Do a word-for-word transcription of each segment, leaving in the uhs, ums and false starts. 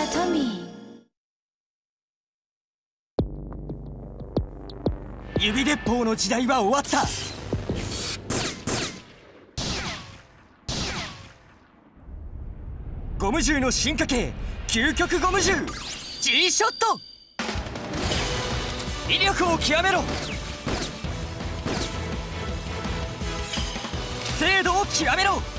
トミー。指鉄砲の時代は終わった。ゴム銃の進化系究極ゴム銃 G ショット。威力を極めろ。精度を極めろ。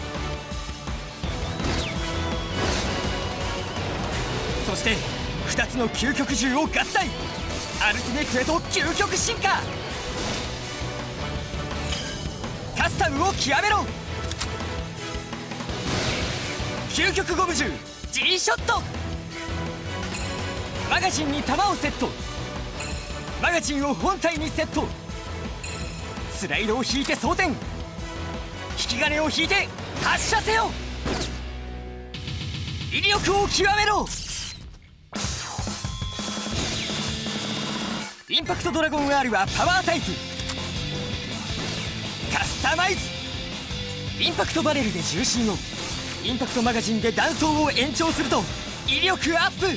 そしてふたつの究極銃を合体。アルティメットへと究極進化。カスタムを極めろ。究極ゴム銃 G ショット。マガジンに弾をセット。マガジンを本体にセット。スライドを引いて装填。引き金を引いて発射せよ。威力を極めろ。インパクトドラゴン R はパワータイプ。カスタマイズ。インパクトバレルで重心を、インパクトマガジンで弾倉を延長すると威力アップ。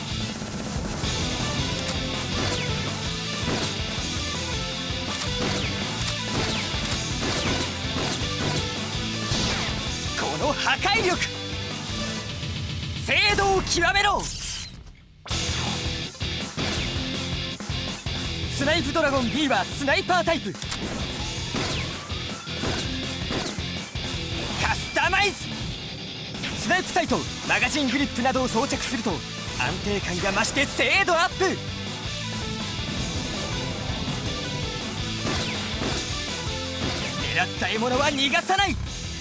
この破壊力。精度を極めろ。スナイプドラゴン B はスナイパータイプ。カスタマイズ。スナイプサイト、マガジングリップなどを装着すると安定感が増して精度アップ。狙った獲物は逃がさない。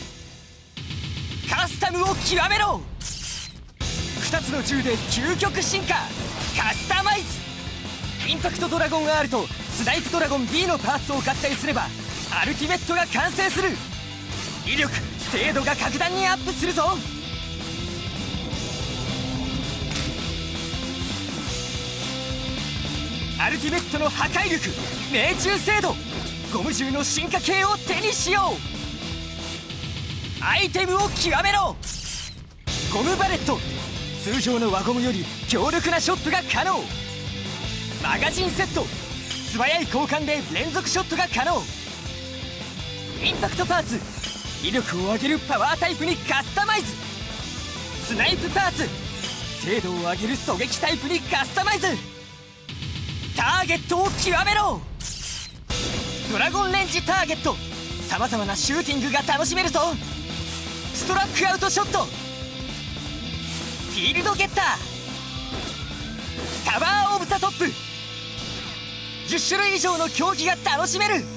カスタムを極めろ。ふたつの銃で究極進化。カスタマイズ。インパクトドラゴン R とスナイプドラゴン B のパーツを合体すればアルティメットが完成する。威力、精度が格段にアップするぞ。アルティメットの破壊力、命中精度、ゴム銃の進化系を手にしよう。アイテムを極めろ。ゴムバレット。通常の輪ゴムより強力なショットが可能。マガジンセット。素早い交換で連続ショットが可能。インパクトパーツ。威力を上げるパワータイプにカスタマイズ。スナイプパーツ。精度を上げる狙撃タイプにカスタマイズ。ターゲットを極めろ。ドラゴンレンジターゲット。さまざまなシューティングが楽しめるぞ。ストラックアウトショット。フィールドゲッター。タワーオブザトップ。じゅっしゅるい以上の競技が楽しめる。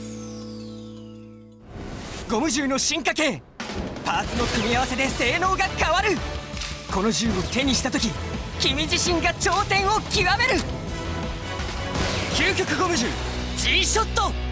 ゴム銃の進化系。パーツの組み合わせで性能が変わる。この銃を手にした時君自身が頂点を極める。究極ゴム銃 G ショット。